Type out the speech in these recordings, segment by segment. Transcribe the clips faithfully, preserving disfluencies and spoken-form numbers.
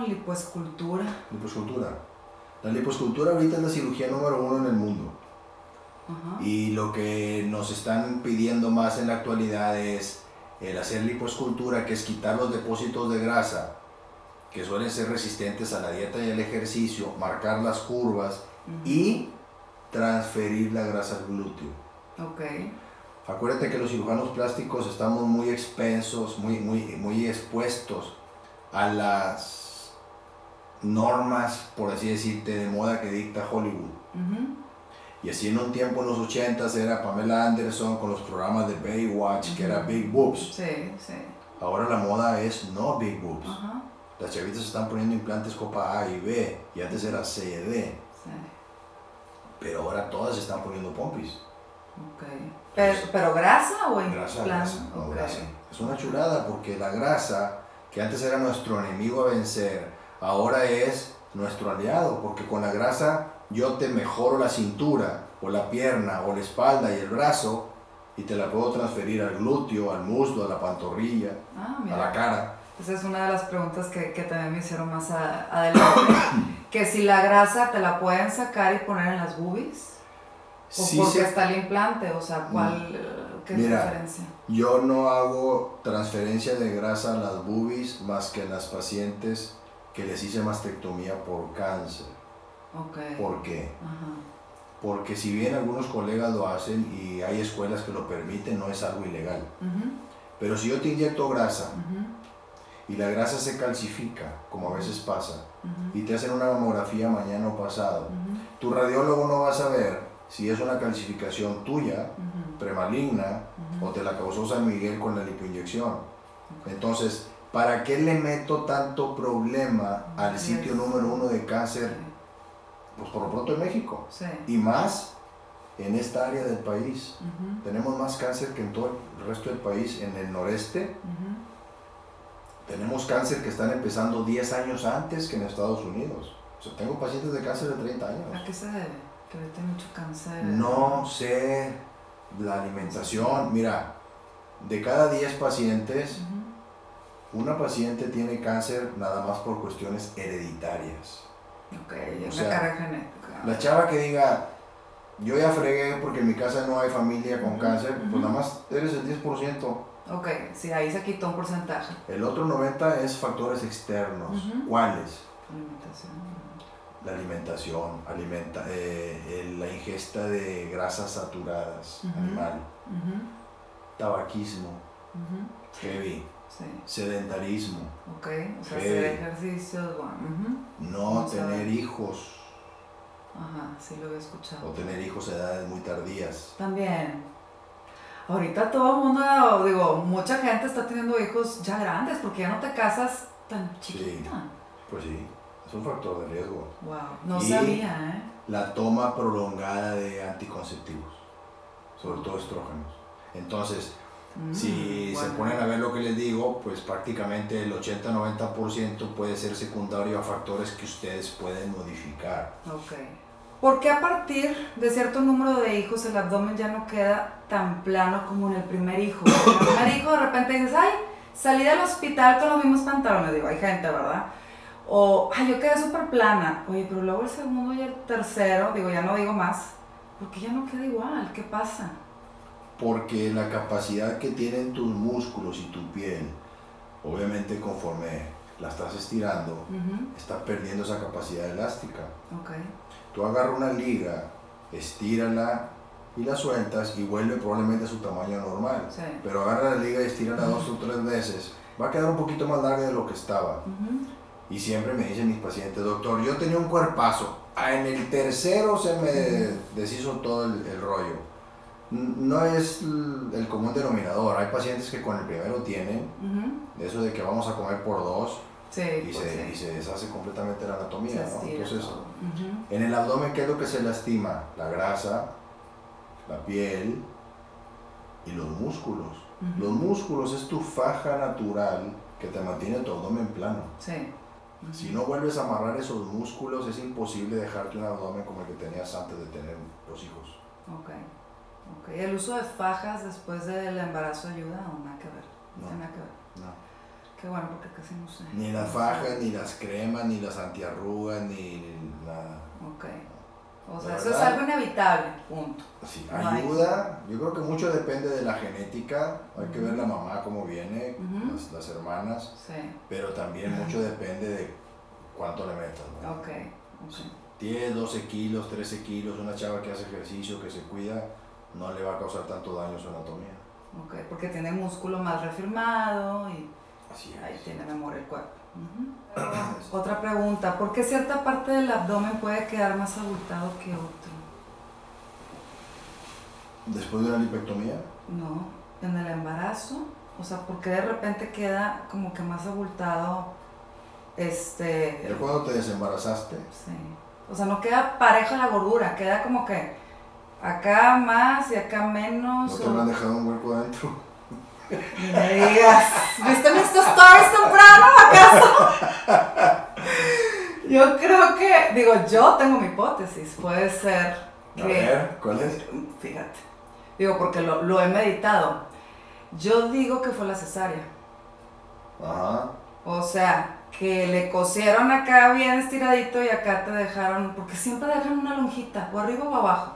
lipoescultura. Lipoescultura. La lipoescultura ahorita es la cirugía número uno en el mundo. Ajá. Y lo que nos están pidiendo más en la actualidad es el hacer lipoescultura, que es quitar los depósitos de grasa que suelen ser resistentes a la dieta y al ejercicio, marcar las curvas uh-huh. y transferir la grasa al glúteo. Okay. Acuérdate que los cirujanos plásticos estamos muy expensos, muy, muy, muy expuestos a las normas, por así decirte, de moda que dicta Hollywood. Uh-huh. Y así en un tiempo en los ochentas era Pamela Anderson con los programas de Baywatch, uh-huh. que era Big Boobs. Sí, sí. Ahora la moda es no Big Boobs. Uh-huh. Las chavitas se están poniendo implantes copa A y B, y antes era C y D. Sí. Pero ahora todas se están poniendo pompis. Okay. Pero, ¿Pero grasa o en grasa, plan? grasa, no, okay. grasa. Es una chulada porque la grasa, que antes era nuestro enemigo a vencer, ahora es nuestro aliado, porque con la grasa yo te mejoro la cintura, o la pierna, o la espalda y el brazo, y te la puedo transferir al glúteo, al muslo, a la pantorrilla, ah, a la cara. Esa es una de las preguntas que, que también me hicieron más a, adelante, que si la grasa te la pueden sacar y poner en las boobies, o sí, porque sí. está el implante, o sea, ¿cuál, qué es Mira, la diferencia? Yo no hago transferencia de grasa a las boobies más que en las pacientes que les hice mastectomía por cáncer. Okay. ¿Por qué? Ajá. Porque si bien algunos colegas lo hacen y hay escuelas que lo permiten, no es algo ilegal. Uh-huh. Pero si yo te inyecto grasa uh-huh. y la grasa se calcifica, como a veces pasa, uh-huh. y te hacen una mamografía mañana o pasado, uh-huh. tu radiólogo no va a saber si es una calcificación tuya, uh-huh. premaligna, uh-huh. o te la causó San Miguel con la lipoinyección. Okay. Entonces, ¿para qué le meto tanto problema al yes. sitio número uno de cáncer? Pues por lo pronto en México. Sí. Y más en esta área del país. Uh-huh. Tenemos más cáncer que en todo el resto del país. En el noreste uh-huh. tenemos cáncer que están empezando diez años antes que en Estados Unidos. O sea, tengo pacientes de cáncer de treinta años. ¿A qué se debe? Que ahorita hay mucho cáncer. No sé, la alimentación. Mira, de cada diez pacientes, uh-huh. una paciente tiene cáncer nada más por cuestiones hereditarias. Ok, es o una sea, carga genética. La chava que diga, yo ya fregué porque en mi casa no hay familia con uh-huh. cáncer, uh-huh. pues nada más eres el diez por ciento. Ok, sí, ahí se quitó un porcentaje. El otro noventa por ciento es factores externos. Uh-huh. ¿Cuáles? Alimentación. La alimentación, alimenta, eh, la ingesta de grasas saturadas, uh-huh. animal, uh-huh. tabaquismo, uh-huh. heavy. Sí. Sedentarismo. Ok, o sea, hacer ejercicios, bueno. Uh-huh. No Vamos tener hijos. Ajá, sí lo he escuchado. O tener hijos a edades muy tardías. También. Ahorita todo el mundo, digo, mucha gente está teniendo hijos ya grandes porque ya no te casas tan chiquita. Sí, pues sí, es un factor de riesgo. Wow, no y sabía, ¿eh? La toma prolongada de anticonceptivos, sobre todo estrógenos. Entonces, Mm, si bueno. se ponen a ver lo que les digo, pues prácticamente el ochenta a noventa por ciento puede ser secundario a factores que ustedes pueden modificar. Ok. ¿Por qué a partir de cierto número de hijos el abdomen ya no queda tan plano como en el primer hijo? En el primer hijo de repente dices, ay, salí del hospital con los mismos pantalones, digo, hay gente, ¿verdad? O, ay, yo quedé súper plana. Oye, pero luego el segundo y el tercero, digo, ya no digo más, porque ya no queda igual, ¿qué pasa? Porque la capacidad que tienen tus músculos y tu piel, obviamente conforme la estás estirando, uh-huh. estás perdiendo esa capacidad elástica. Okay. Tú agarras una liga, estírala y la sueltas y vuelve probablemente a su tamaño normal. Sí. Pero agarra la liga y estírala uh-huh. dos o tres veces, va a quedar un poquito más larga de lo que estaba. Uh-huh. Y siempre me dicen mis pacientes, doctor, yo tenía un cuerpazo, en el tercero se me uh-huh. deshizo todo el, el rollo. No es el común denominador, hay pacientes que con el primero tienen, uh-huh. eso de que vamos a comer por dos, sí, y, pues se, sí. y se deshace completamente la anatomía, ¿no? Entonces, uh-huh. en el abdomen, ¿qué es lo que se lastima? La grasa, la piel y los músculos. Uh-huh. Los músculos es tu faja natural que te mantiene tu abdomen plano. Sí. Uh-huh. Si no vuelves a amarrar esos músculos, es imposible dejarte un abdomen como el que tenías antes de tener los hijos. Okay. Okay. ¿El uso de fajas después del embarazo ayuda o nada que ver? No, nada que ver. no. Qué bueno, porque casi no sé. Ni las fajas, ni las cremas, ni las antiarrugas, ni nada. Ok. O sea, La eso es verdad, algo inevitable, punto. Sí, No hay. ayuda. Yo creo que mucho depende de la genética. Hay que Ujú. ver la mamá cómo viene, Ujú. las, las hermanas. Sí. Pero también mucho depende de cuánto le metas, ¿no? Ok. Ok. diez, doce kilos, trece kilos, una chava que hace ejercicio, que se cuida, no le va a causar tanto daño a su anatomía. Ok, porque tiene el músculo más reafirmado y Así ahí es. tiene memoria el cuerpo. Ujú. Otra pregunta, ¿por qué cierta parte del abdomen puede quedar más abultado que otro? Después de una lipectomía, No, en el embarazo, o sea, ¿por qué de repente queda como que más abultado este... ya cuando te desembarazaste, Sí, o sea, no queda pareja la gordura, queda como que acá más y acá menos. no te o- lo han dejado un hueco adentro. Ni me digas, ¿viste mis stories temprano acaso? Yo creo que, digo, yo tengo mi hipótesis, puede ser que... A ver, ¿cuál es? Fíjate, digo, porque lo, lo he meditado. Yo digo que fue la cesárea. Ajá. O sea, que le cosieron acá bien estiradito y acá te dejaron, porque siempre dejan una lonjita, o arriba o abajo.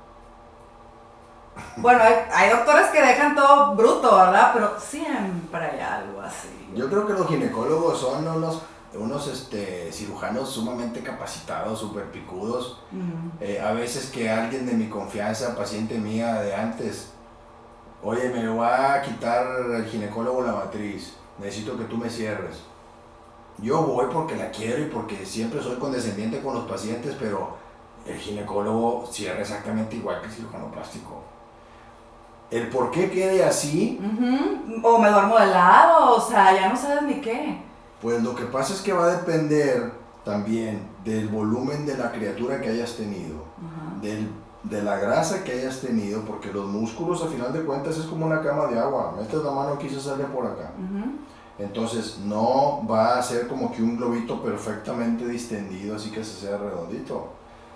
Bueno, hay, hay doctores que dejan todo bruto, ¿verdad? Pero siempre hay algo así. Yo creo que los ginecólogos son unos, unos este, cirujanos sumamente capacitados, súper picudos. Mm. Eh, a veces que alguien de mi confianza, paciente mía de antes, oye, me va a quitar el ginecólogo la matriz, necesito que tú me cierres. Yo voy porque la quiero y porque siempre soy condescendiente con los pacientes, pero el ginecólogo cierra exactamente igual que el cirujano plástico. El por qué quede así, Ujú. O me duermo de lado, o sea, ya no sabes ni qué. pues lo que pasa es que va a depender también del volumen de la criatura que hayas tenido, Ajá. del, de la grasa que hayas tenido, porque los músculos a final de cuentas es como una cama de agua, metes la mano aquí y se sale por acá. Ujú. Entonces no va a ser como que un globito perfectamente distendido, así que se sea redondito.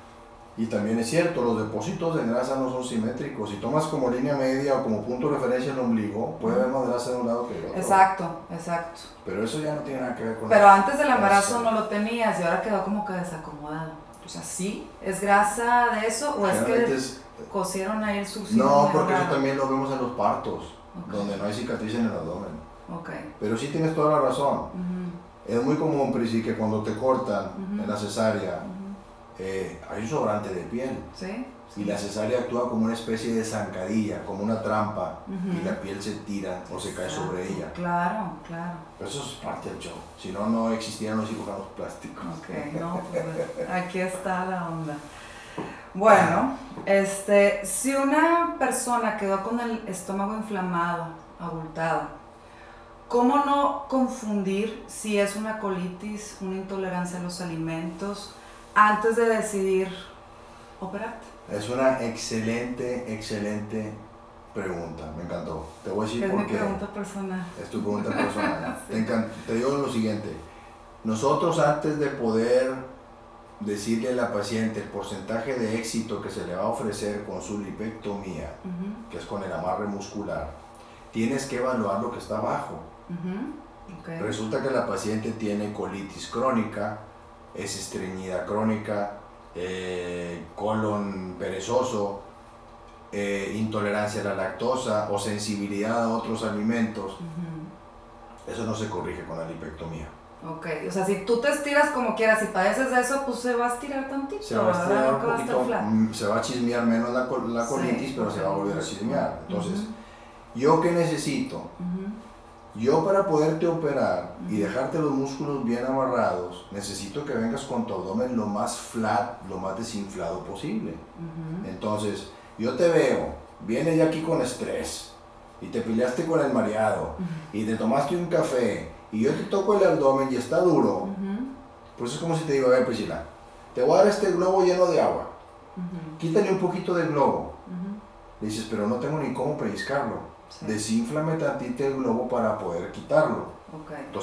Y también es cierto, los depósitos de grasa no son simétricos. Si tomas como línea media o como punto de referencia el ombligo, puede haber más grasa de un lado que del otro. Exacto, exacto. Pero eso ya no tiene nada que ver con Pero la- antes del embarazo Eso. no lo tenías y ahora quedó como que desacomodado. O sea, ¿sí? ¿Es grasa de eso o es Generalmente que es- cosieron ahí el sucio? No, porque eso también lo vemos en los partos, Ok. donde no hay cicatriz en el abdomen. Ok. Pero sí tienes toda la razón. Ujú, Es muy común, Prisi, que cuando te cortan Ujú. en la cesárea, ujú. eh, hay un sobrante de piel. ¿Sí? Y la cesárea actúa como una especie de zancadilla, como una trampa, Ujú. y la piel se tira o se cae sobre Exacto. ella. Claro, claro. Eso es parte del show. Si no, no existieran los cirujanos plásticos. Ok, no, pues aquí está la onda. Bueno, este, si una persona quedó con el estómago inflamado, abultado, ¿cómo no confundir si es una colitis, una intolerancia a los alimentos, antes de decidir operarte? Es una excelente, excelente pregunta. Me encantó. Te voy a decir Es por mi qué. pregunta personal. Es tu pregunta personal. Sí. te, encan- te digo lo siguiente. Nosotros antes de poder decirle a la paciente el porcentaje de éxito que se le va a ofrecer con su lipectomía, Ujú, que es con el amarre muscular, tienes que evaluar lo que está abajo. ujú, ok. Resulta que la paciente tiene colitis crónica, es estreñida crónica, eh, colon perezoso, eh, intolerancia a la lactosa o sensibilidad a otros alimentos. Ujú. Eso no se corrige con la lipectomía. Ok, o sea, si tú te estiras como quieras y padeces de eso, pues se va a estirar tantito, Se va a ¿verdad? estirar un Nunca va a estar poquito, flat. mm, se va a chismear menos la, col- la colitis, Sí, pero se va a volver a ok. chismear. Entonces, Ujú, ¿yo qué necesito? ujú, Yo para poderte operar y Ujú. dejarte los músculos bien amarrados, necesito que vengas con tu abdomen lo más flat, lo más desinflado posible. ujú. Entonces, yo te veo, vienes ya aquí con estrés y te peleaste con el mareado y te tomaste un café y yo te toco el abdomen y está duro, Ujú, pues es como si te digo, a ver Priscila, te voy a dar este globo lleno de agua, ujú, quítale un poquito del globo. ujú. Le dices, pero no tengo ni cómo pellizcarlo. Sí. Desínflame tantito el globo para poder quitarlo. Ok. Entonces,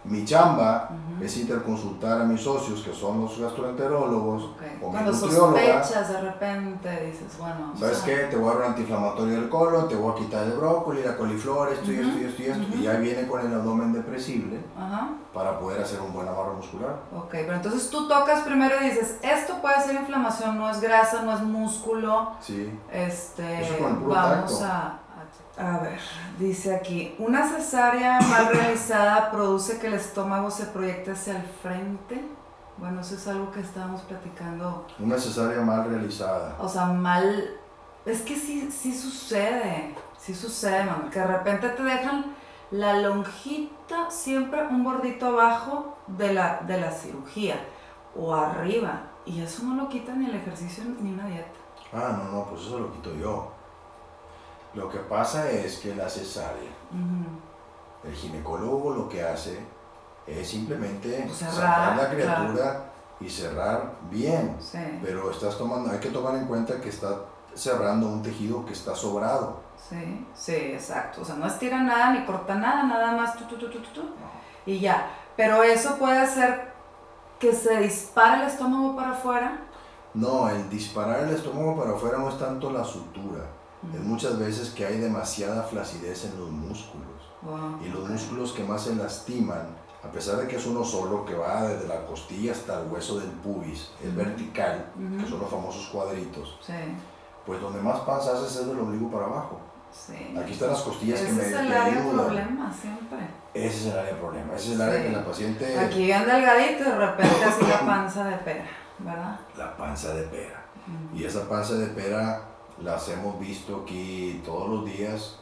Mi chamba Ujú. es interconsultar a mis socios, que son los gastroenterólogos, Okay. o mi Cuando nutrióloga. sospechas de repente, dices, bueno, ¿Sabes o sea, qué? Te voy a dar un antiinflamatorio del colon, te voy a quitar el brócoli, la coliflor, esto y Ujú, esto y esto y esto. ujú. Y ya viene con el abdomen depresible Ajá. para poder hacer un buen amarre muscular. Ok, pero entonces tú tocas primero y dices, esto puede ser inflamación, no es grasa, no es músculo. Sí. Este, Eso con el puro vamos tacto. a, a... A ver, dice aquí, una cesárea mal realizada produce que el estómago se proyecte hacia el frente. Bueno, eso es algo que estábamos platicando. Una cesárea mal realizada. O sea, mal... Es que sí, sí sucede, sí sucede, mano, que de repente te dejan la lonjita, siempre un bordito abajo de la, de la cirugía, o arriba, y eso no lo quita ni el ejercicio ni una dieta. Ah, no, no, pues eso lo quito yo. Lo que pasa es que la cesárea, Uh-huh. el ginecólogo lo que hace es simplemente Pues cerrar, sacar la criatura claro. y cerrar bien. Sí, Pero estás tomando, hay que tomar en cuenta que está cerrando un tejido que está sobrado. sí, sí, exacto. O sea, no estira nada ni corta nada, nada más tu, tu, tu, tu, tu, tu, y ya. Pero eso puede hacer que se dispare el estómago para afuera. No, el disparar el estómago para afuera no es tanto la sutura, es muchas veces que hay demasiada flacidez en los músculos. Wow, Y los ok. músculos que más se lastiman, a pesar de que es uno solo, que va desde la costilla hasta el hueso del pubis, es Ujú. vertical, Ujú. que son los famosos cuadritos, Sí, pues donde más panza haces es del ombligo para abajo. sí. Aquí están las costillas Ese que me es el me área ayudan. problema siempre. Ese es el área de problema, ese es el área Sí. que la paciente... Aquí bien delgadito y de repente así la panza de pera, ¿verdad? La panza de pera. Ujú. Y esa panza de pera las hemos visto aquí todos los días.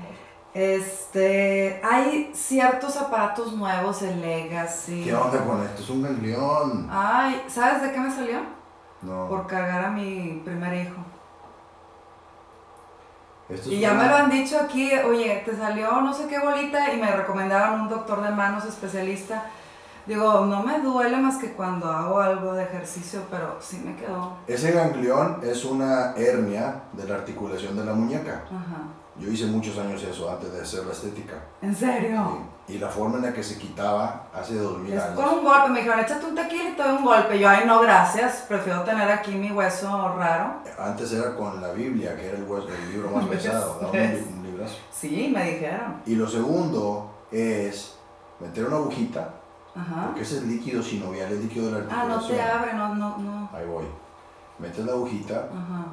Este, hay ciertos aparatos nuevos, el Legacy. ¿Qué onda con esto? Es un ganglión. Ay, ¿sabes de qué me salió? No. Por cargar a mi primer hijo. Esto Y es ya una- me lo han dicho aquí, oye, te salió no sé qué bolita y me recomendaron un doctor de manos especialista. Digo, no me duele más que cuando hago algo de ejercicio, pero sí me quedó. Ese ganglión es una hernia de la articulación de la muñeca. Ajá. Yo hice muchos años eso antes de hacer la estética. ¿En serio? Sí. Y la forma en la que se quitaba hace dos mil Es años. con un golpe, me dijeron, échate un tequila y te doy un golpe. Yo, ay, no, gracias, prefiero tener aquí mi hueso raro. Antes era con la Biblia, que era el, hueso, el libro más pesado, daba un, ¿Ves? un librazo. Sí, me dijeron. Y lo segundo es meter una agujita, Ajá. porque ese es líquido sinovial, es líquido de la Ah, articulación. no te abre, no, no, no. Ahí voy. Metes la agujita,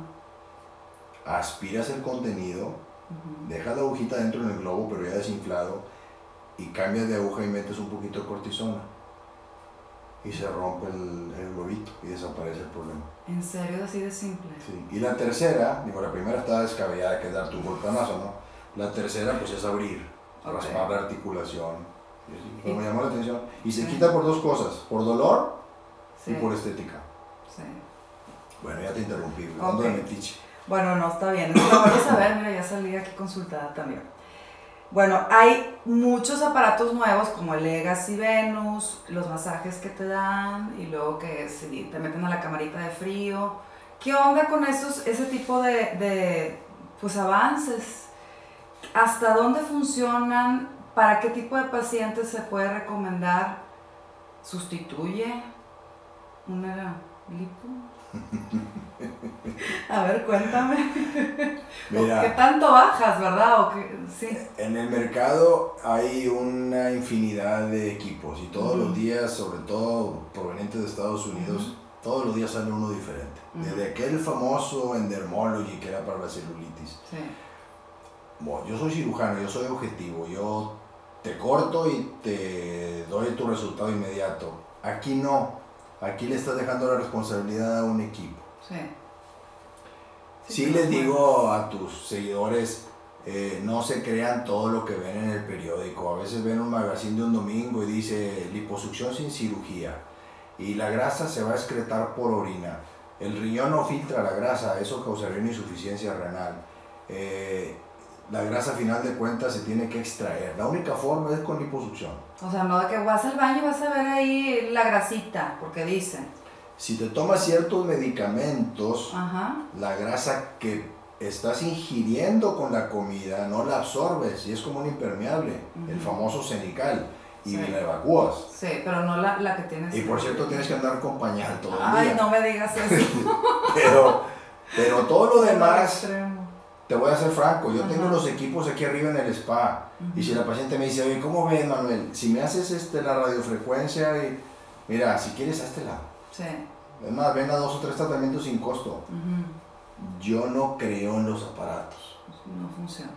Ajá. aspiras el contenido, Ujú. dejas la agujita dentro en el globo, pero ya desinflado, y cambias de aguja y metes un poquito de cortisona. Y se rompe el, el globito y desaparece el problema. ¿En serio? Es así de simple. Sí. Y la tercera, digo, la primera está descabellada, que es darte un golpanazo, ¿no? La tercera, pues es abrir, Ok. raspar la articulación. Y así, pues, me llamó la atención. Y se Sí. quita por dos cosas, por dolor Sí. y por estética. Sí. Bueno, ya te interrumpí, hablando Ok. de metiche. Bueno, no, está bien. Es que lo vuelves a ver, mira, ya salí aquí consultada también. Bueno, hay muchos aparatos nuevos como el Legacy Venus, los masajes que te dan y luego que si te meten a la camarita de frío. ¿Qué onda con esos, ese tipo de, de pues, avances? ¿Hasta dónde funcionan? ¿Para qué tipo de pacientes se puede recomendar? ¿Sustituye una lipo? A ver, cuéntame. Mira, ¿Qué tanto bajas, verdad? ¿O qué? Sí. en el mercado hay una infinidad de equipos y todos Ujú. los días, sobre todo provenientes de Estados Unidos, Ujú. todos los días sale uno diferente. Ujú. Desde aquel famoso Endermology que era para la celulitis. Sí. Bueno, yo soy cirujano, yo soy objetivo, yo te corto y te doy tu resultado inmediato. Aquí no, aquí le estás dejando la responsabilidad a un equipo. Sí. Sí pero les bueno. digo a tus seguidores, eh, no se crean todo lo que ven en el periódico. A veces ven un magazine de un domingo y dice liposucción sin cirugía y la grasa se va a excretar por orina. El riñón no filtra la grasa, eso causaría una insuficiencia renal. Eh, la grasa a final de cuentas se tiene que extraer. La única forma es con liposucción. O sea, no de que vas al baño y vas a ver ahí la grasita, porque dicen. Si te tomas ciertos medicamentos, Ajá. la grasa que estás ingiriendo con la comida no la absorbes y es como un impermeable, Ujú. el famoso cenical. y sí. la evacúas. Sí, pero no la, la que tienes. Y por cierto tienes que andar con pañal todo el Ay, día. no me digas eso. pero, pero todo lo demás, Extremo. te voy a ser franco, yo Ajá. tengo los equipos aquí arriba en el spa. Uh-huh. Y si la paciente me dice, oye, ¿cómo ves, Manuel? Si me haces este, la radiofrecuencia, y mira, si quieres, háztela. Sí. Es más, ven a dos o tres tratamientos sin costo. Uh-huh. Yo no creo en los aparatos. No funciona.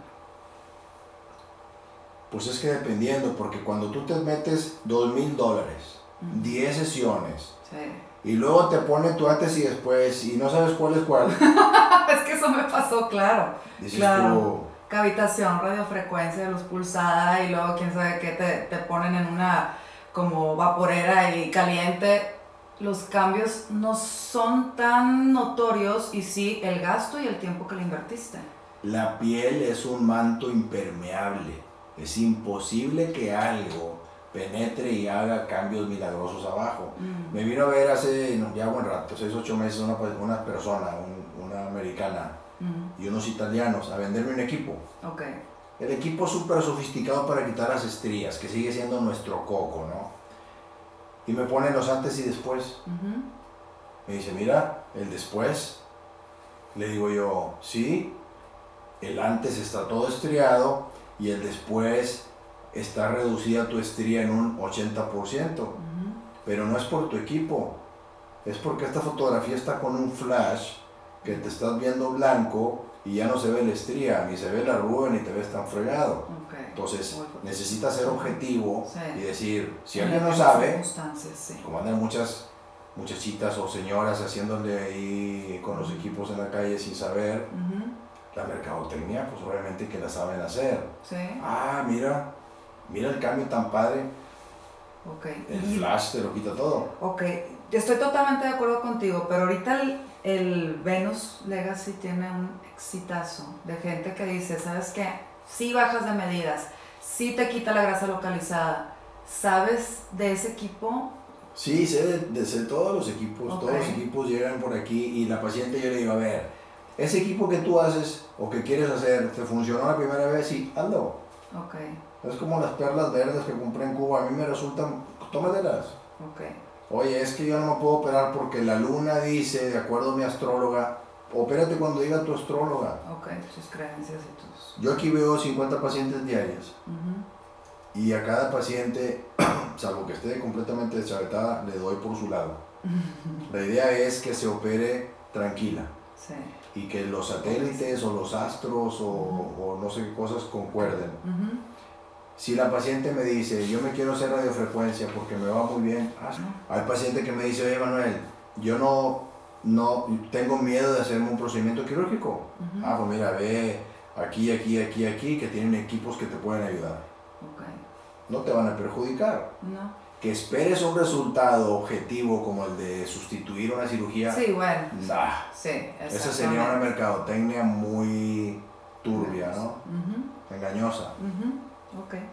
Pues es que dependiendo, porque cuando tú te metes dos mil dólares, Uh-huh. diez sesiones, Sí. y luego te pone tu antes y después, y no sabes cuál es cuál, Es que eso me pasó, claro. dices Claro. Cavitación, radiofrecuencia, luz pulsada y luego quién sabe qué te, te ponen en una como vaporera y caliente. Los cambios no son tan notorios y sí el gasto y el tiempo que le invertiste. tú, la piel es un manto impermeable. Es imposible que algo penetre y haga cambios milagrosos abajo. Mm. Me vino a ver hace no, ya buen rato, seis, ocho meses, una, una persona, un, una americana Mm. y unos italianos a venderme un equipo. Ok. El equipo súper sofisticado para quitar las estrías, que sigue siendo nuestro coco, ¿no? Y me ponen los antes y después. Uh-huh. Me dice, mira, el después. Le digo yo, sí, el antes está todo estriado y el después está reducida tu estría en un ochenta por ciento. Uh-huh. Pero no es por tu equipo, es porque esta fotografía está con un flash que te estás viendo blanco y ya no se ve la estría, ni se ve la arruga, ni te ves tan fregado. Okay. Entonces necesitas ser objetivo Sí. y decir, si En alguien no las sabe, circunstancias, sí. como andan muchas muchachitas o señoras haciéndole ahí con los equipos en la calle sin saber, Uh-huh. la mercadotecnia, pues obviamente que la saben hacer. Sí. Ah, mira, mira el cambio tan padre, Ok. el Y- flash te lo quita todo. Ok, estoy totalmente de acuerdo contigo, pero ahorita el, el Venus Legacy tiene un exitazo de gente que dice, ¿sabes qué? Sí bajas de medidas, sí te quita la grasa localizada. ¿Sabes de ese equipo? Sí, sé de, de sé todos los equipos, Ok. todos los equipos llegan por aquí y la paciente yo le digo, a ver, ese equipo que tú haces o que quieres hacer, ¿te funcionó la primera vez? Sí, hazlo. Ok, Es como las perlas verdes que compré en Cuba, a mí me resultan, tómatelas. ok, Oye, es que yo no me puedo operar porque la luna dice, de acuerdo a mi astróloga, opérate cuando diga tu astróloga. ok, tus creencias y tus... Yo aquí veo cincuenta pacientes diarios Uh-huh. y a cada paciente, salvo que esté completamente deschavetada, le doy por su lado. La idea es que se opere tranquila Sí. y que los satélites o los astros o, o no sé qué cosas concuerden. Uh-huh. Si la paciente me dice, yo me quiero hacer radiofrecuencia porque me va muy bien, hazlo. Hay paciente que me dice, oye Manuel, yo no, no tengo miedo de hacerme un procedimiento quirúrgico. Uh-huh. Ah, pues mira, ve aquí, aquí, aquí, aquí, que tienen equipos que te pueden ayudar. Ok, No te van a perjudicar. no. Que esperes un resultado objetivo como el de sustituir una cirugía, Sí, bueno. nah. Sí, Esa sería una exactamente. mercadotecnia muy turbia, ¿no? Ujú. Engañosa. Ujú, ok.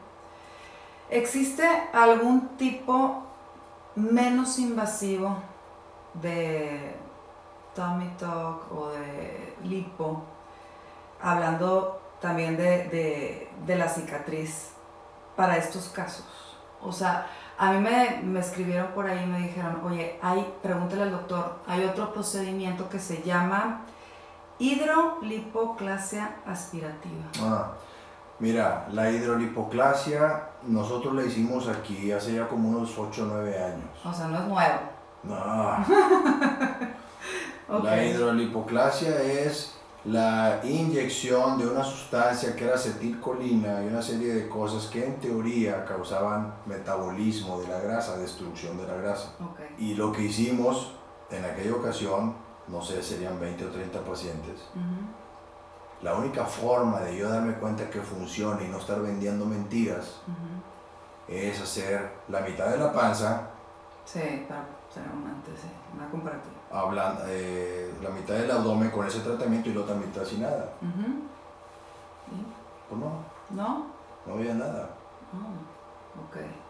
¿Existe algún tipo menos invasivo de tummy tuck o de lipo? Hablando también de, de, de la cicatriz para estos casos. O sea, a mí me, me escribieron por ahí y me dijeron, oye, hay, pregúntale al doctor, hay otro procedimiento que se llama hidrolipoclasia aspirativa. Ah, mira, la hidrolipoclasia nosotros la hicimos aquí hace ya como unos ocho o nueve años. O sea, no es nuevo. No. Ok. La hidrolipoclasia es la inyección de una sustancia que era acetilcolina y una serie de cosas que en teoría causaban metabolismo de la grasa, destrucción de la grasa. Ok. Y lo que hicimos en aquella ocasión, no sé, serían veinte o treinta pacientes. Ujú, La única forma de yo darme cuenta que funciona y no estar vendiendo mentiras ujú. es hacer la mitad de la panza, Sí, para tener un antes, sí, una comparativa. hablan, eh, la mitad del abdomen con ese tratamiento y la otra mitad sin nada. Ujú. ¿Y? Pues no, ¿No? no había nada. Oh, ok.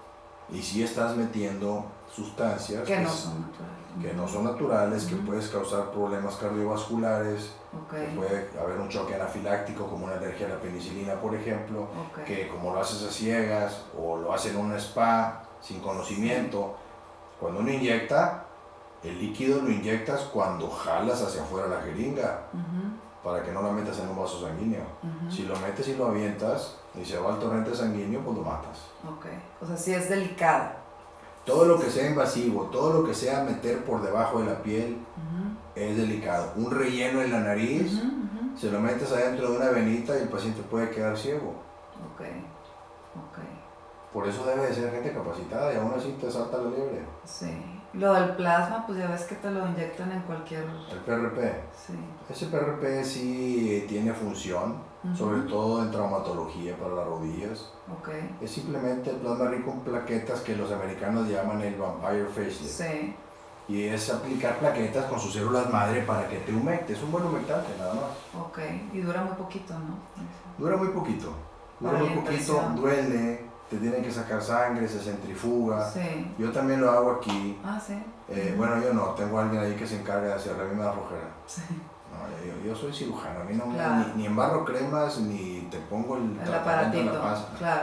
Y si estás metiendo sustancias que pues, no son naturales, que, no son naturales, uh-huh. que puedes causar problemas cardiovasculares, okay. que puede haber un choque anafiláctico como una alergia a la penicilina, por ejemplo, okay. que como lo haces a ciegas o lo haces en un spa sin conocimiento, sí. Cuando uno inyecta, el líquido lo inyectas cuando jalas hacia afuera la jeringa, uh-huh. para que no la metas en un vaso sanguíneo. Uh-huh. Si lo metes y lo avientas y se va al torrente sanguíneo, pues lo matas. Ok, o sea, sí es delicado. Todo lo que sea invasivo, todo lo que sea meter por debajo de la piel, uh-huh. es delicado. Un relleno en la nariz, uh-huh, uh-huh. se lo metes adentro de una venita y el paciente puede quedar ciego. Ok, ok. Por eso debe de ser gente capacitada y aún así te salta la liebre. Sí. Lo del plasma, pues ya ves que te lo inyectan en cualquier... El P R P. Sí. Ese P R P sí tiene función, uh-huh. sobre todo en traumatología para las rodillas. Okay. Es simplemente el plasma rico en plaquetas que los americanos llaman el vampire facelift. Sí. Y es aplicar plaquetas con sus células madre para que te humecte. Es un buen humectante, nada más. Ok, y dura muy poquito, ¿no? Dura muy poquito. Dura para muy poquito, duele. Te tienen que sacar sangre, se centrifuga. Sí. Yo también lo hago aquí. Ah, sí. Eh, bueno, yo no, tengo a alguien ahí que se encarga de hacerlo, a mí me da flojera. Sí. No, yo, yo soy cirujano, a mí no claro. me, ni, ni embarro cremas, ni te pongo el, el aparatito en la panza. Claro.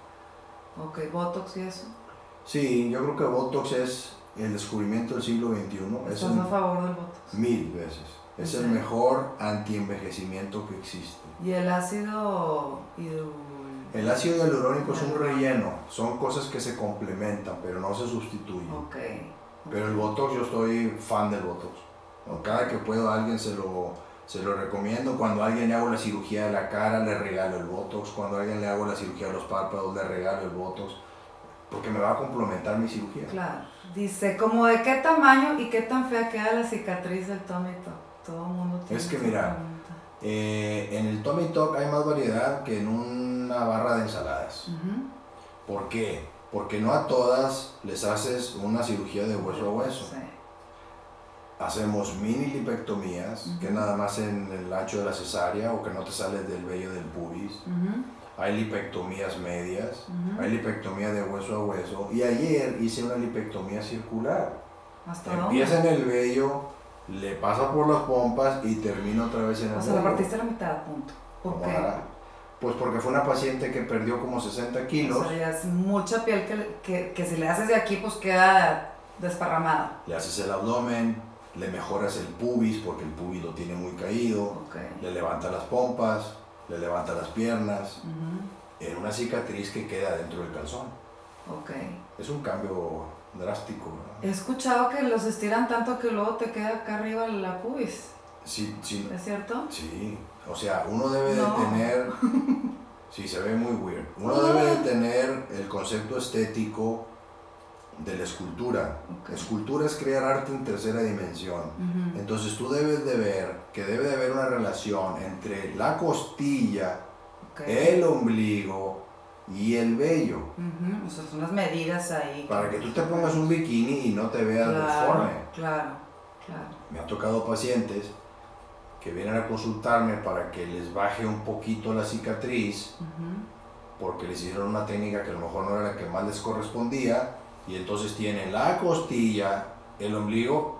Ok, Botox y eso. Sí, yo creo que Botox es el descubrimiento del siglo veintiuno. ¿Estás es a favor del Botox? Mil veces. Es ¿sí? el mejor antienvejecimiento que existe. ¿Y el ácido hidro... El ácido hialurónico es un relleno, son cosas que se complementan, pero no se sustituyen. Okay. Pero el Botox, yo estoy fan del Botox. Cada que puedo a alguien se lo, se lo recomiendo. Cuando a alguien le hago la cirugía de la cara, le regalo el Botox. Cuando a alguien le hago la cirugía de los párpados, le regalo el Botox. Porque me va a complementar mi cirugía. Claro. Dice, ¿como de qué tamaño y qué tan fea queda la cicatriz del Tummy Tuck? Todo el mundo tiene Es que mira, eh, en el Tummy Tuck hay más variedad que en una barra de ensaladas. Uh-huh. ¿Por qué? Porque no a todas les haces una cirugía de hueso a hueso. Sí. Hacemos mini lipectomías, uh-huh. que nada más en el ancho de la cesárea o que no te sales del vello del pubis. Uh-huh. Hay lipectomías medias, uh-huh. hay lipectomía de hueso a hueso. Y ayer hice una lipectomía circular. ¿Hasta Empieza dónde? en el vello, le pasa por las pompas y termina otra vez en el O sea, vello. la partiste a la mitad, punto. ¿Por qué? Ahora, pues porque fue una paciente que perdió como sesenta kilos. O sea, ya es mucha piel que, que, que si le haces de aquí, pues queda desparramada. Le haces el abdomen, le mejoras el pubis porque el pubis lo tiene muy caído, okay. le levanta las pompas, le levanta las piernas, uh-huh. en una cicatriz que queda dentro del calzón. Okay. Es un cambio drástico, ¿verdad? He escuchado que los estiran tanto que luego te queda acá arriba la pubis. Sí, sí. ¿Es cierto? Sí, o sea, uno debe no. de tener, sí, se ve muy weird, uno no. debe de tener el concepto estético de la escultura. Okay. Escultura es crear arte en tercera dimensión. Uh-huh. Entonces tú debes de ver que debe de haber una relación entre la costilla, okay. el ombligo y el vello. Uh-huh. O sea, son las medidas ahí. Para que tú te pongas un bikini y no te veas claro, deforme. Claro, claro. Me ha tocado pacientes que vienen a consultarme para que les baje un poquito la cicatriz, uh-huh. porque les hicieron una técnica que a lo mejor no era la que más les correspondía. Y entonces tienen la costilla, el ombligo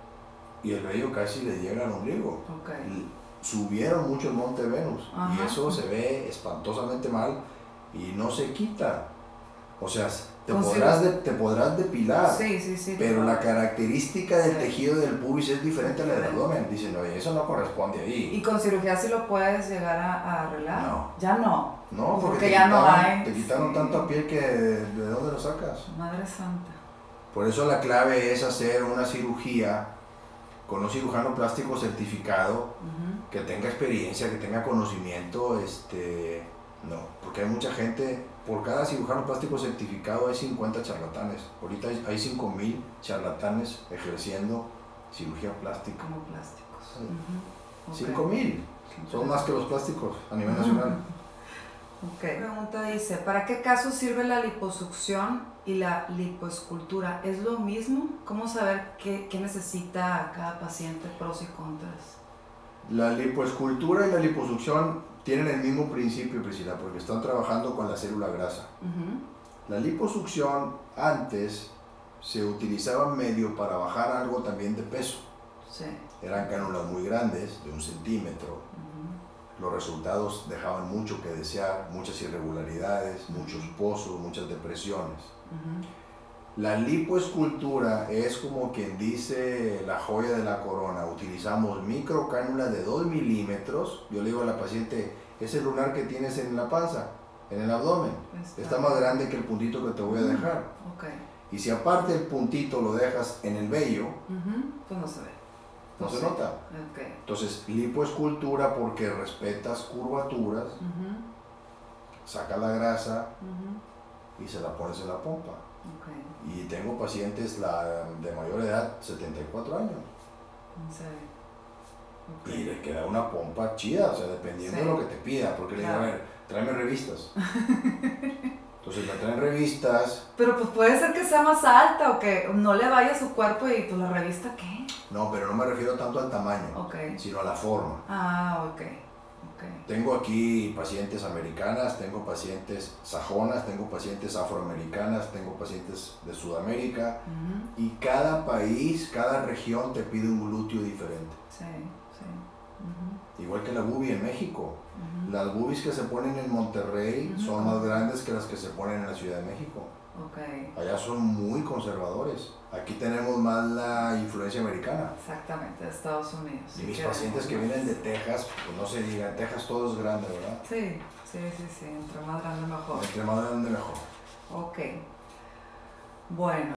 y el vello casi les llega al ombligo. Okay. Subieron mucho el monte Venus. Ajá. Y eso se ve espantosamente mal y no se quita. O sea, te, podrás, de, te podrás depilar, sí, sí, sí, pero no. la característica del sí. tejido del pubis es diferente a la del abdomen. Dicen, oye, eso no corresponde ahí. ¿Y con cirugía sí lo puedes llegar a, a arreglar? No. Ya no. No, porque, porque te ya quitaron, no hay. Te quitaron sí. tanta piel que ¿de dónde lo sacas? Madre santa. Por eso la clave es hacer una cirugía con un cirujano plástico certificado, uh-huh. que tenga experiencia, que tenga conocimiento, este, no, porque hay mucha gente, por cada cirujano plástico certificado hay cincuenta charlatanes, ahorita hay, hay cinco mil charlatanes ejerciendo cirugía plástica. Como plásticos. Uh-huh. cinco mil, okay. Son más que los plásticos a nivel nacional. Ok. Pregunta dice, ¿para qué caso sirve la liposucción y la lipoescultura? ¿Es lo mismo? ¿Cómo saber qué, qué necesita cada paciente, pros y contras? La lipoescultura y la liposucción tienen el mismo principio, Priscila, porque están trabajando con la célula grasa. Uh-huh. La liposucción antes se utilizaba medio para bajar algo también de peso. Sí. Eran cánulas muy grandes, de un centímetro. Uh-huh. Los resultados dejaban mucho que desear, muchas irregularidades, uh-huh. muchos pozos, muchas depresiones. Uh-huh. La lipoescultura es como quien dice la joya de la corona. Utilizamos microcánulas de dos milímetros. Yo le digo a la paciente, ese lunar que tienes en la panza, en el abdomen, está, está más grande que el puntito que te voy a dejar. Okay. Y si aparte el puntito lo dejas en el vello, uh-huh. pues no se ve. No pues se sí. nota. Okay. Entonces, lipoescultura porque respetas curvaturas, uh-huh. saca la grasa uh-huh. y se la pones en la pompa. Okay. Y tengo pacientes la, de mayor edad, setenta y cuatro años. ¿En serio? Okay. Y le queda una pompa chida, o sea, dependiendo sí. de lo que te pida, porque claro. le digo, a ver, tráeme revistas. Entonces me traen revistas. Pero pues puede ser que sea más alta o que no le vaya a su cuerpo y pues la revista, ¿qué? No, pero no me refiero tanto al tamaño, okay. sino a la forma. Ah, ok. Okay. Tengo aquí pacientes americanas, tengo pacientes sajonas, tengo pacientes afroamericanas, tengo pacientes de Sudamérica uh-huh. y cada país, cada región te pide un glúteo diferente. Sí, sí. Uh-huh. Igual que la boobie en México. Uh-huh. Las boobies que se ponen en Monterrey uh-huh. son más grandes que las que se ponen en la Ciudad de México. Okay. Allá son muy conservadores. Aquí tenemos más la influencia americana. Exactamente, de Estados Unidos. Y mis pacientes que vienen de Texas, pues no se diga, en Texas todo es grande, ¿verdad? Sí, sí, sí, sí, entre más grande mejor. Entre más grande mejor. Ok. Bueno.